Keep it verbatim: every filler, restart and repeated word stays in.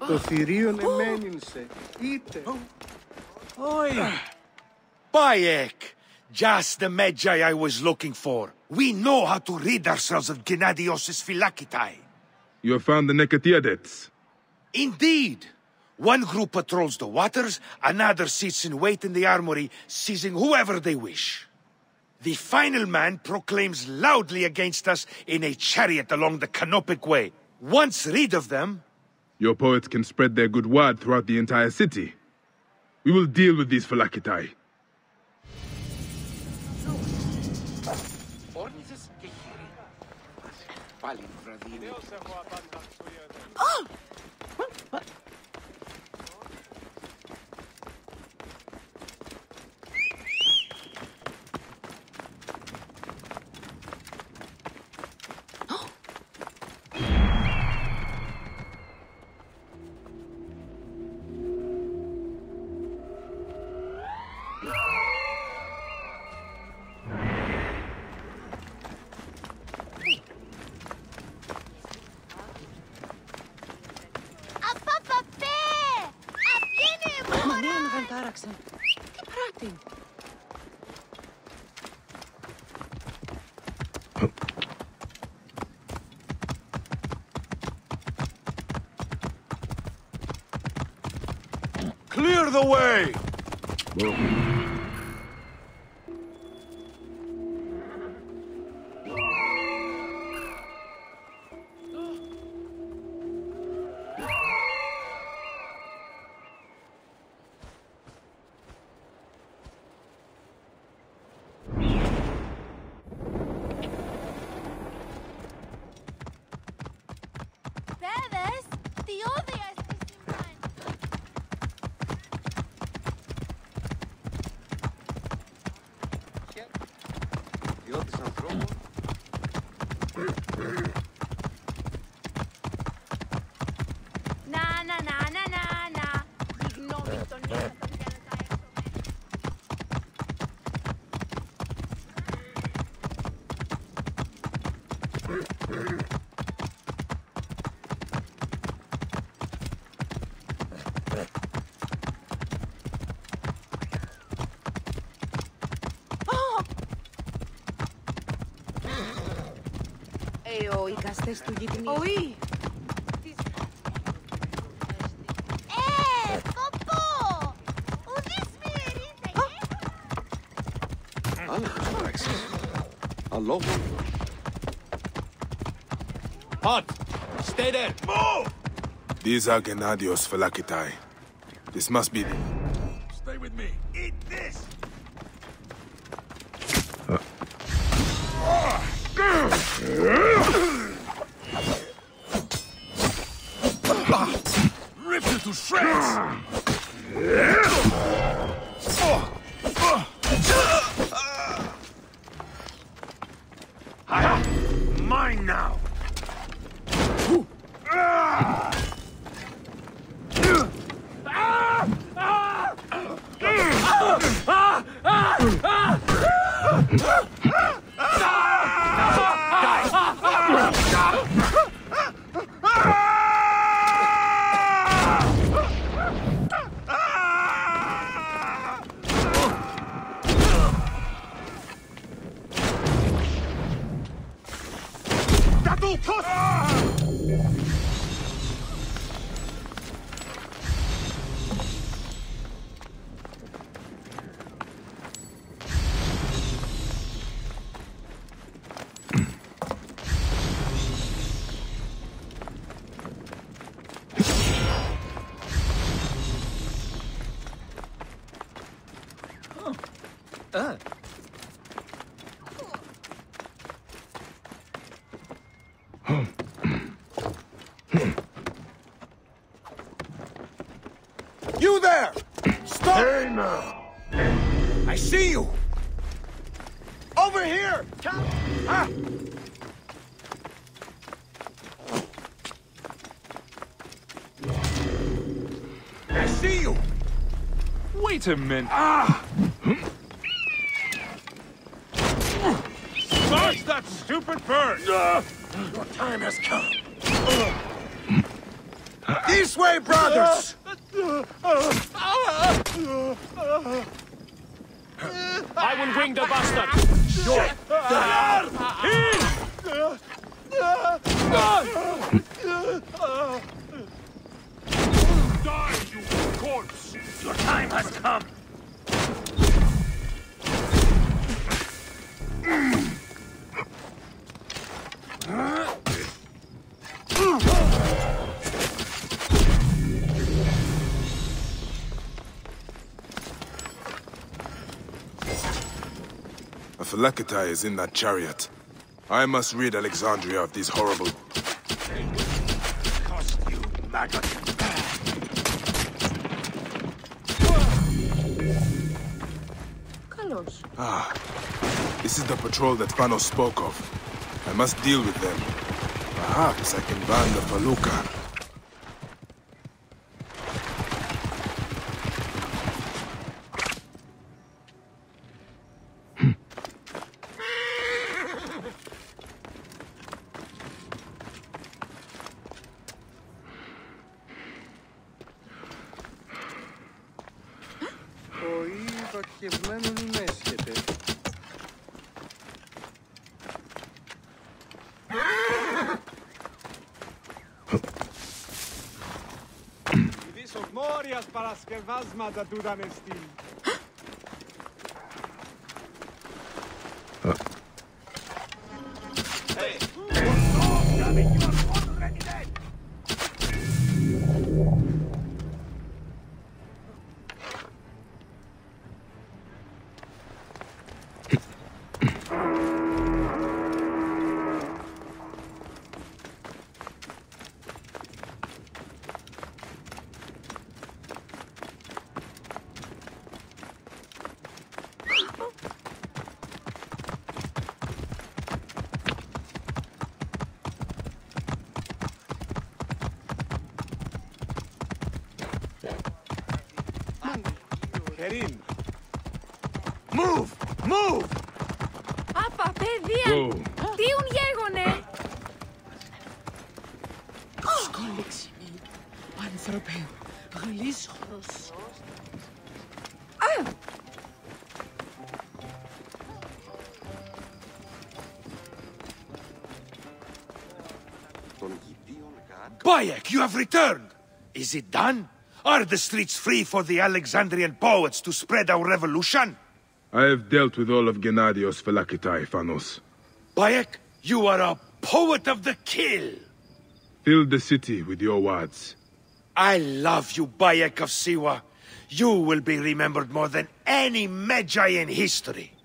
Το θηρίον εμένυνσε. Είτε. Oi! Bayek! Just the Magi I was looking for. We know how to rid ourselves of Gennadios' Phylakitai. You have found the Nekatiadets. Indeed! One group patrols the waters, another sits in wait in the armory, seizing whoever they wish. The final man proclaims loudly against us in a chariot along the Canopic Way. Once rid of them... Your poets can spread their good word throughout the entire city. We will deal with these Phylakitai. Oh! Clear the way! Ο οικαστές του γείτονι. Όχι. Ε, ποπό! Ουδής μυρίζε. Άλλος πράξεις. Αλόγω. Halt! Stay there! Move! These are Gennadios Phylakitai. This must be the... Stay with me. Eat this! Rip it to shreds! Mine now! Uh. You there! Stop! Hey now! I see you! Over here! Come! Ah! I see you! Wait a minute. Ah! Charge that stupid bird! Your time has come. This way, brothers! I will wing the bastard! Die, you corpse! Your time has come! A Phylakitai is in that chariot. I must rid Alexandria of these horrible... Cost you, maggot. Καλώς. Ah, this is the patrol that Panos spoke of. I must deal with them. Perhaps I can ban the Feluka. Οή, βακευμένον είναι έσχεται. Μόριας παρασκευάσματα του ήταν στυλ. Kerim. Move! Move! Άπα, παιδεία! Τι ουν γέγονε! Σκόλεξιμη, άνθρωπε, γλίσχος. Bayek, you have returned! Is it done? Are the streets free for the Alexandrian poets to spread our revolution? I have dealt with all of Gennadios Phylakitai, Phanos. Bayek, you are a poet of the kill! Fill the city with your words. I love you, Bayek of Siwa. You will be remembered more than any Magi in history.